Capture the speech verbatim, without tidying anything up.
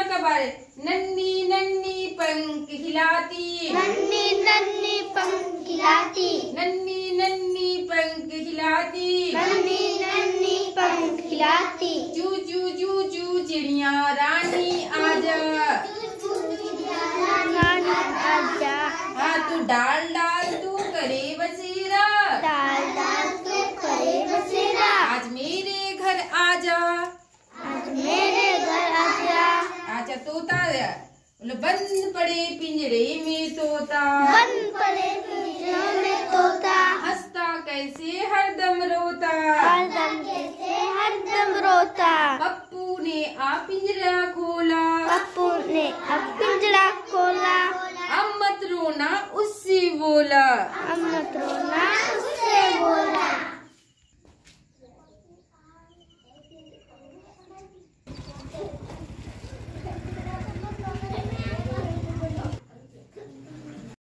कबारे। नन्ही नन्ही पंख हिलाती, नन्ही नन्ही पंख हिलाती, नन्ही नन्ही पंख हिलाती, नन्ही नन्ही पंख हिलाती। चू चू चू चू चिड़िया रानी आजा, रानी आजा। हाँ तू डाल डाल तू करे बसेरा, डाल डाल तू करे बसेरा। आज मेरे घर आजा, आज मेरे घर आजा। आजा तोता बोले बंद पड़े पिंजरे में तोता, बंद पड़े पिंजरे में तोता। हंसता कैसे हरदम रोता, हरदम कैसे हरदम रोता। पप्पू ने आ पिंजरा खोला, पप्पू ने अब पिंजरा खोला। अब मत रोना उससे बोला, अब मत रोना उससे बोला।